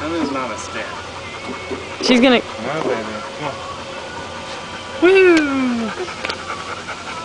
That is not a stand. She's gonna. Come on, baby. Come on. Woo!